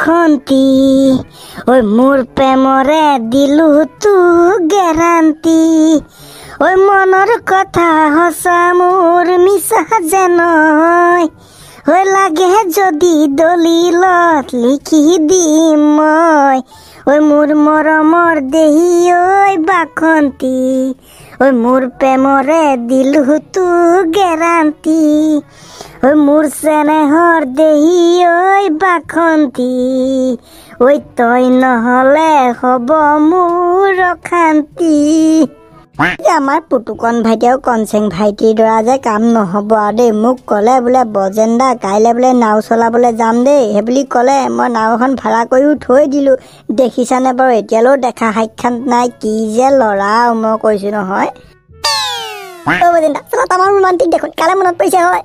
বাখন্তি ঐ মোৰ প্ৰেমৰে দিলো তো গেৰান্তি ঐ মনৰ কথা সঁচা মোৰ মিছা যে নহয় ঐ লাগে যদি দলিলত লিখি দিম মই ঐ মোৰ মৰমৰ দেহি ঐ বাখন্তি ঐ মোৰ প্ৰেমৰে দিলো তো গেৰান্তি ঐ মোৰ চেনেহৰ দেহি ঐ বাখন্তি ঐ তই নহলে হব মোৰ অশান্তি। আমাৰ পুতুকন ভাইটি আৰু কনচেং ভাইটিৰ দৰা যে কাম নহ'ব আৰু দেই। মোক ক'লে বোলে বজেন্দা কাইলৈ বোলে নাও চলাবলৈ যাম দেই, সেই বুলি ক'লে। মই নাও এখন ভাড়া কৰিও থৈ দিলোঁ। দেখিছানে বাৰু, এতিয়ালৈও দেখা সাক্ষাৎ নাই। কি যে ল'ৰা মই কৈছোঁ নহয়। বজেন্দা চলা তামাম ৰোমান্টিক দেখোন, কালে মনত পৰিছে হয়।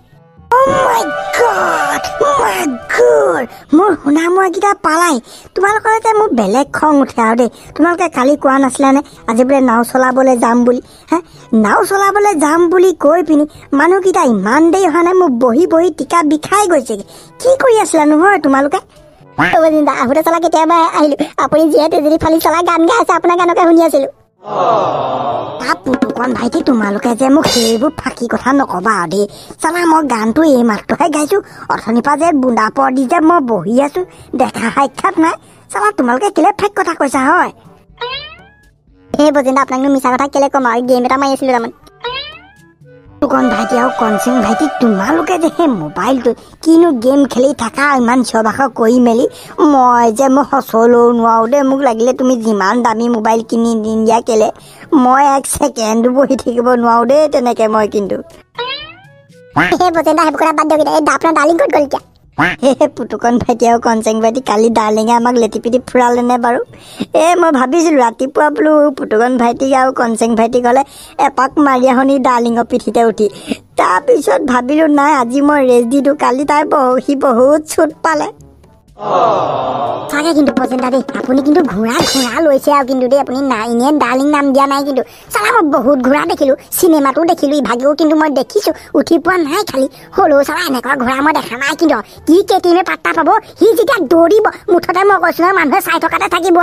মোৰ শুনা মৰাকেইটা পালাই। তোমালোকৰ যে মোৰ বেলেগ খং উঠে আৰু দেই। তোমালোকে কালি কোৱা নাছিলানে আজি বোলে নাও চলাবলৈ যাম বুলি? হে, নাও চলাবলৈ যাম বুলি কৈ পিনি মানুহকেইটা ইমান দেৰি অহা নাই। মোৰ বহি বহি টিকা বিষাই গৈছেগে। কি কৰি আছিলা নহয় তোমালোকে? আহোঁতে চলা কেতিয়াবা আহিলোঁ, আপুনি যিহেতু যদি ফালি চলাই গান গাই আছে, আপোনাৰ গানকে শুনি আছিলোঁ। পুতুকন ভাইটি তোমালোকে যে মোক সেইবোৰ ফাঁকি কথা নকবা আৰু দেই। চালা মই গানটো এই মাত্ৰহে গাইছো, অথনিৰ পৰা যে বুন্দা পৰ দি যে মই বহি আছো, দেখা সাক্ষাৎ নাই। চালা তোমালোকে কেলে ফেক কথা কৈছা হয়? এই বজেন্দা আপোনাকনো মিছা কথা কেলে কম আৰু, গেম এটা মাৰি আছিলো তাৰমানে। পুতুকন ভাইটি আৰু কনচেং ভাইটি তোমালোকে যে সেই মোবাইলটো কিনো গেম খেলি থাকা ইমান চিঞৰ বাখৰ কৰি মেলি, মই সঁচলৈও নোৱাৰো দেই। মোক লাগিলে তুমি যিমান দামী মোবাইল কিনি দিয়া কেলে, মই এক ছেকেণ্ডো বহি থাকিব নোৱাৰো দেই তেনেকে মই। কিন্তু পুতুকন ভাইটি আৰু কনচেং ভাইটি কালি ডাৰ্লিঙে আমাক লেটিপিটি ফুৰালে নে বাৰু? মই ভাবিছিলো ৰাতিপুৱা বোলো পুতুকন ভাইটিক আৰু কনচেং ভাইটিক হ'লে এপাক মাৰি আহনি ডাৰ্লিঙৰ পিঠিতে উঠি। তাৰপিছত ভাবিলো নাই, আজি মই ৰেষ্ট দি দিওঁ। কালি সি বহুত চুট পালে চাগে। কিন্তু বজেন্দা দেই, আপুনি কিন্তু ঘোঁৰা লৈছে আৰু কিন্তু দেই। আপুনি নাই এনেই ডাৰ্লিং নাম দিয়া নাই কিন্তু। চালা মই বহুত ঘোঁৰা দেখিলো, চিনেমাতো দেখিলো, ইভাগেও কিন্তু মই দেখিছো। উঠি পোৱা নাই খালি, হ'লেও চালা এনেকুৱা ঘোঁৰা মই দেখা নাই কিন্তু। কি কেটিমে পাত্তা পাব, সি যেতিয়া দৌৰিব মুঠতে মই কৈছো নহয়, মানুহে চাই থকাতে থাকিব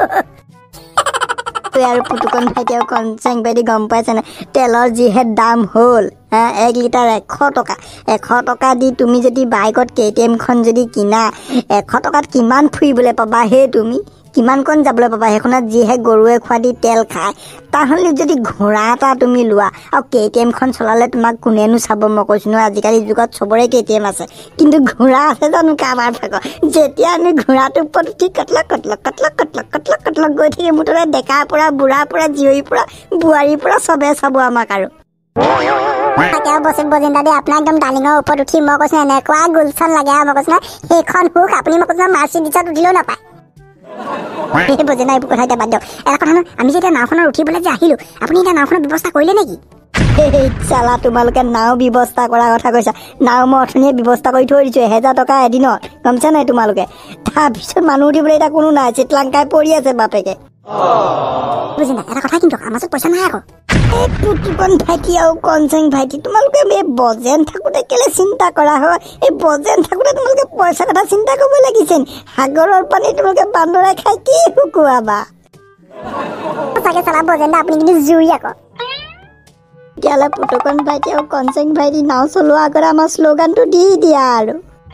আৰু পুতুকন ভাইটি আৰু কনচেং ভাইটি গম পাইছেনে, তেলৰ যিহে দাম হ'ল। 1 লিটাৰ 100 টকা। 100 টকা দি তুমি যদি বাইকত KTM-খন যদি কিনা, 100 টকাত কিমান ফুৰিবলৈ পাবা হে তুমি? কিমানকণ যাবলৈ পাবা? সেইখনত যিহে গৰুৱে খোৱা দি তেল খায়। তাহলে যদি ঘোঁৰা এটা তুমি লোৱা আৰু KTM-খন চলালে তোমাক কোনেনো চাব? মই কৈছো নহয়, আজিকালি যুগত চবৰে KTM আছে, কিন্তু ঘোঁৰা আছে জানো কাৰোবাৰ ভাগৰ? যেতিয়া আমি ঘোঁৰাটোৰ ওপৰত উঠি কটলক কটলক কটলক কটলক কটলক কটলক গৈ থাকি মুঠতে ডেকাৰ পৰা বুঢ়াৰ পৰা জীয়ৰীৰ পৰা বোৱাৰীৰ পৰা চবে চাব আমাক আৰু। বজেন্দা দেই, আপোনাৰ একদম ডালিঙৰ ওপৰত উঠি মই কৈছো এনেকুৱা গুলচন লাগে আৰু মই কৈছো নহয়, সেইখন সুখ আপুনি মই কৈছো মাৰ্চিডিজত উঠিলেও নাপায়। বজেন্দা এইবোৰ কথা এতিয়া বাদ দিয়ক। এটা কথা নহয়, আমি যেতিয়া নাওখনত উঠিবলৈ যে আহিলো, আপুনি এতিয়া নাওখনৰ ব্যৱস্থা কৰিলে নেকি? চালা তোমালোকে নাও ব্যৱস্থা কৰাৰ কথা কৈছা। নাও মই অথনিয়ে ব্যৱস্থা কৰি থৈ দিছো, 1000 টকা এদিনত, গমছা নাই তোমালোকে? তাৰপিছত মানুহ উঠিবলৈ এতিয়া কোনো নাই, চিতলাংকাই পৰি আছে বাপেকে। বুজিনা এটা কথা, কিন্তু আমাৰ ওচৰত পইচা নাই আকৌ। পুতুকন ভাইটি আৰু কনচেং ভাইটি তোমালোকে এই বজেন থাকোঁতে কেলে চিন্তা কৰা হয়? এই বজেন থাকোঁতে তোমালোকে পইচা কথা চিন্তা কৰিব লাগিছে। সাগৰৰ পানী তোমালোকে বান্দৰে খাই কি শুকুৱাবা? চাগে চালা বজেন আপুনি কিন্তু জুই আকৌ। তেতিয়াহ'লে পুতুকন ভাইটি আৰু কনচেং ভাইটি নাও চলোৱা আগতে আমাৰ শ্লোগানটো দি দিয়া আৰু।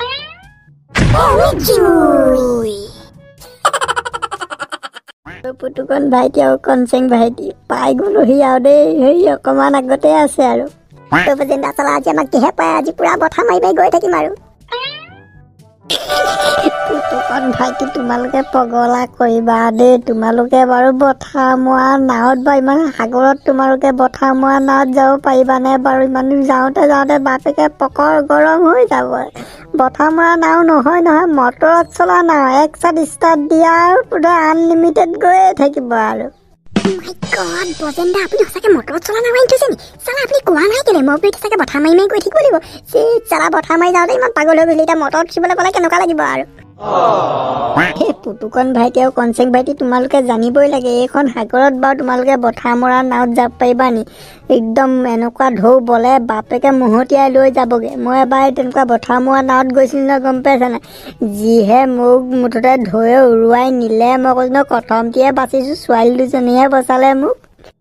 পুতুকন ভাইটি আৰু কনচেং ভাইটি পাই গ'লোহি আৰু দেই। সেই অকমান আগতে আছে আৰু। চলা আজি আমাক কিহে পায়, আজি পুৰা বঠা মাৰি মাৰি গৈ থাকিম আৰু। পুতুকন ভাইটি তোমালোকে পগলা কৰিবা দেই। তোমালোকে বাৰু বঠা মৰা নাৱত বা ইমান সাগৰত তোমালোকে বঠা মৰা নাৱত যাব পাৰিবানে বাৰু? ইমান যাওঁতে যাওঁতে বাপেকে পকৰ গৰম হৈ যাব। বঠা মৰা নাও নহয় নহয়, মটৰত চলা নাও। এক চাত ষ্টাৰ্ট দিয়া আৰু পুৰা আনলিমিটেড গৈয়ে থাকিব আৰু। বজেন্দা আপুনি সঁচাকে মটৰত চলা নাও আনি থৈছে নি? চালা আপুনি কোৱা নাই কেলে? মই বোলো চাগে বঠা মাৰি মাৰি গৈ থাকিব লাগিব। চালা বঠা মাৰি যাওঁতে ইমান পাগল হৈ গ'লি, এতিয়া মটৰত উঠিবলৈ পালে কেনেকুৱা লাগিব আৰু। এই পুতুকণ ভাইটি আৰু কনচেং ভাইটি তোমালোকে জানিবই লাগে এইখন সাগৰত বাৰু তোমালোকে বঠা মৰা নাৱত যাব পাৰিবা নি একদম এনেকুৱা ঢৌ বলে বাপেকে মহতিয়াই লৈ যাবগৈ মই এবাৰ তেনেকুৱা বঠা মৰা নাৱত গৈছিলোঁ ন গম পাইছা নাই যিহে মোক মুঠতে ঢৌৱে উৰুৱাই নিলে মই কৈছোঁ ন প্ৰথমটিয়ে বাচিছোঁ ছোৱালী দুজনীহে বচালে মোক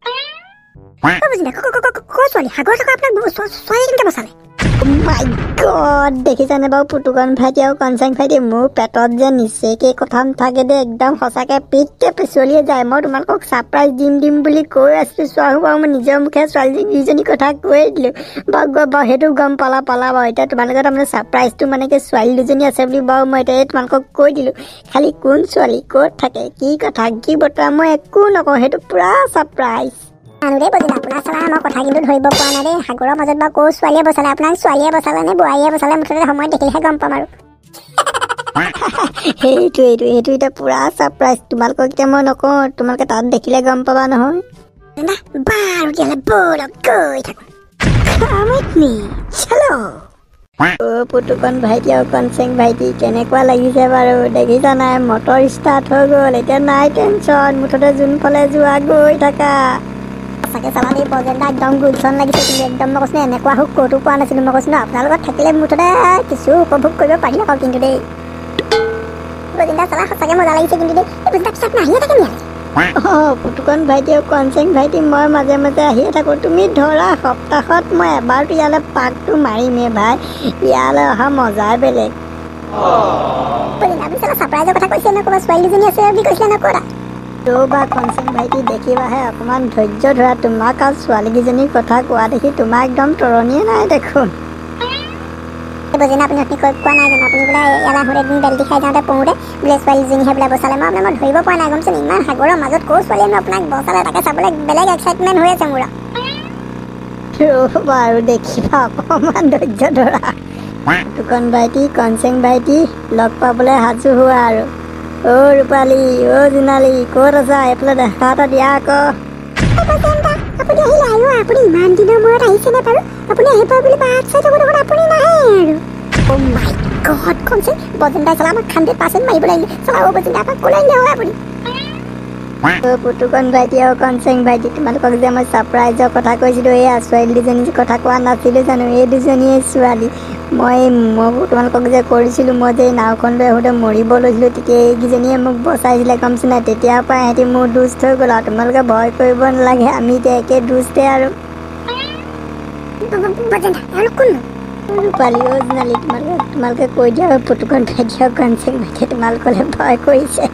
মাই গড দেখিছানে বাৰু পুতুকণ ভাইটি আৰু কনচেং ভাইটি মোৰ পেটত যে নিচেকৈ কথা থাকে দেই একদম সঁচাকৈ পিককৈ পিছলিয়ে যায় মই তোমালোকক ছাৰপ্ৰাইজ দিম বুলি কৈ আছিলোঁ চোৱা বাৰু মই নিজৰ মুখে ছোৱালীজনীৰ কথা কৈয়ে দিলোঁ বাৰু সেইটো গম পালা বাৰু এতিয়া তোমালোকৰ তাৰমানে ছাৰপ্ৰাইজটো মানে কি ছোৱালী দুজনী আছে বুলি বাৰু মই এতিয়া তোমালোকক কৈ দিলোঁ খালি কোন ছোৱালী ক'ত থাকে কি কথা কি বতৰা মই একো নকওঁ সেইটো পূৰা ছাৰপ্ৰাইজ আনুদে বজিলে আপোনাৰ চালা মই কথা কিন্তু ধৰিব পৰা নাই দেই সাগৰৰ মাজত বাৰু ক'ৰ ছোৱালীয়ে বচালে আপোনাক ছোৱালীয়ে বচালে নে বোৱাৰীয়ে বচালে মুঠতে সময়ত দেখিলেহে গম পাম আৰু সেইটো এতিয়া পূৰা ছাৰপ্ৰাইজ তোমালোকক এতিয়া মই নকওঁ তোমালোকে তাত দেখিলে গম পাবা নহয় বাৰু তেতিয়াহ'লে ব'লক গৈ থাকোঁ পুতুকণ ভাইটি আৰু কনচেং ভাইটি কেনেকুৱা লাগিছে বাৰু দেখিছা নাই মটৰ ষ্টাৰ্ট হৈ গ'ল এতিয়া নাই টেনশ্যন মুঠতে যোনফালে যোৱা গৈ থাকা সঁচাকৈ চালা দেই বজেণ্টা একদম গুলচন লাগিছে কিন্তু একদম মই কৈছোঁ এনেকুৱা সুখ ক'তো পোৱা নাছিলোঁ মই কৈছোঁ ন আপোনাৰ লগত থাকিলে মুঠতে কিছু উপভোগ কৰিব পাৰি আকৌ কিন্তু দেই বজেণ্টা চালা সঁচাকৈ মজা লাগিছে কিন্তু দেই এই বজেণ্টা পিছত নাহিয়ে থাকে নি পুতুকণ ভাইটি আৰু কনচেং ভাইটি মই মাজে মাজে আহিয়ে থাকোঁ তুমি ধৰা সপ্তাহত মই এবাৰতো ইয়ালৈ পাকটো মাৰিমেই ভাই ইয়ালৈ অহা মজাই বেলেগ আপুনি চালা ছাৰপ্ৰাইজৰ কথা কৈছে ন ক'ৰবাত ছোৱালী দুজনী আছে বুলি কৈছিলে ন ক'ৰা বা কনচেং ভাইটি দেখিবাহে অকণমান ধৈৰ্য ধৰা তোমাক আৰু ছোৱালীকেইজনীৰ কথা কোৱা দেখি তোমাক একদম তৰণিয়ে নাই দেখোন বজেণ্টা আপুনি অতি কৈ কোৱা নাই জানো আপুনি বোলে ইয়ালৈ আহোঁতে এদিন বেল্টি খাই যাওঁতে পৰোঁতে বোলে ছোৱালীজনীহে বোলে বচালে মই আপোনাৰ ধৰিব পৰা নাই গমচোন ইমান সাগৰৰ মাজত ক'ৰ ছোৱালীয়ে আপোনাক বচালে তাকে চাবলৈ বেলেগ এক্সাইটমেণ্ট হৈ আছে মোৰ ৰ'বা আৰু দেখিবা অকণমান ধৈৰ্য ধৰা পুতুকণ ভাইটি কনচেং ভাইটি লগ পাবলৈ সাজু হোৱা আৰু ৰূপালী জোনালী ক'ত আছা এইফালে দেখা এটা দিয়া আকৌ আপুনি আহিলে আৰু আপুনি ইমান দিনৰ মূৰত আহিছেনে বাৰু আপুনি আহিব বুলি বাট চাই থাকোঁ দেখোন আপুনি নাহে আৰু মাই গড কনচেং বজেণ্টাই চালা আমাক 100% মাৰিব লাগিলে চালা বজেণ্টা আপোনাক ক'লৈ নিয়ে হয় আপুনি পুতুকণ ভাইটি আৰু কনচেং ভাইটি তোমালোকক যে মই ছাৰপ্ৰাইজৰ কথা কৈছিলোঁ এই ছোৱালী দুজনী কথা কোৱা নাছিলোঁ জানো এই দুজনীয়ে ছোৱালী মই তোমালোকক যে কৰিছিলোঁ মই যে নাওখন লৈ আহোঁতে মৰিব লৈছিলোঁ তেতিয়া এইকেইজনীয়ে মোক বচাই দিলে গমচোন নাই তেতিয়াৰ পৰা সিহঁতি মোৰ দুষ্ট হৈ গ'ল আৰু তোমালোকে ভয় কৰিব নালাগে আমি এতিয়া একে দুষ্টে আৰু ৰূপালী জোনালী তোমালোকে কৈ দিয়া পুতুকণ ভাইটি আৰু কনচেং ভাইটিয়ে তোমালোকলৈ ভয় কৰিছে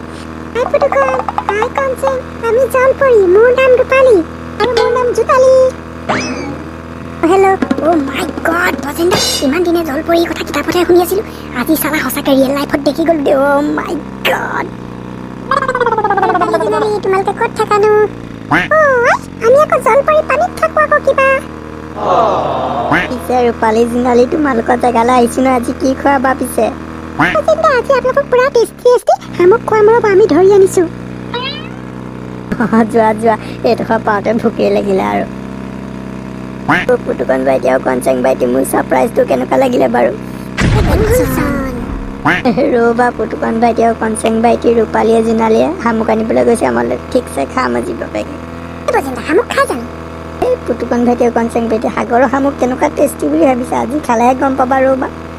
আমি জলপৰী মোৰ নাম ৰূপালী আৰু মোৰ নাম জোনালী হেল্ল' মাই গড বজেণ্টা ইমান দিনে জলপৰীৰ কথা কিতাপতহে শুনি আছিলোঁ আজি চালা সঁচাকৈ ৰিয়েল লাইফত দেখি গ'লো দে মাই গড তোমালোকে ক'ত থাকানো আমি আকৌ জলপৰী পানীত থাকোঁ আকৌ কিবা পিছে ৰূপালী জোনালী তোমালোকৰ জেগালৈ আহিছোঁ ন আজি কি খোৱাবা পিছে আজি আপোনালোকক পুৰা টেষ্টি শামুক খোৱাম ৰ'ব আমি ধৰি আনিছোঁ যোৱা এইডোখৰ পাওঁতে ভোকেই লাগিলে আৰু পুতুকণ ভাইটি আৰু কনচেং ভাইটি মোৰ ছাৰপ্ৰাইজটো কেনেকুৱা লাগিলে বাৰু ৰ'বা পুতুকণ ভাইটি আৰু কনচেং ভাইটি ৰূপালীয়ে জোনালীয়ে শামুক আনিবলৈ গৈছে আমালৈ ঠিকছে খাম আজি বাপেকে শামুক খাই জানো এই পুতুকণ ভাইটি আৰু কনচেং ভাইটি সাগৰৰ শামুক কেনেকুৱা টেষ্টি বুলি ভাবিছে আজি খালেহে গম পাবা ৰ'বা